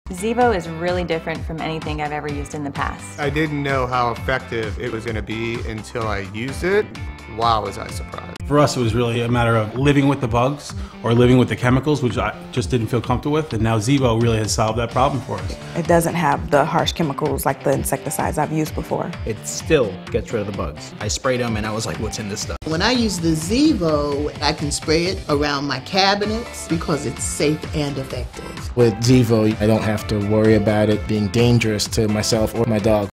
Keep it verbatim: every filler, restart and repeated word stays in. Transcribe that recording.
Zevo is really different from anything I've ever used in the past. I didn't know how effective it was going to be until I used it. Wow, was I surprised. For us, it was really a matter of living with the bugs or living with the chemicals, which I just didn't feel comfortable with, and now Zevo really has solved that problem for us. It doesn't have the harsh chemicals like the insecticides I've used before. It still gets rid of the bugs. I sprayed them and I was like, what's in this stuff? When I use the Zevo, I can spray it around my cabinets because it's safe and effective. With Zevo, I don't have to worry about it being dangerous to myself or my dog.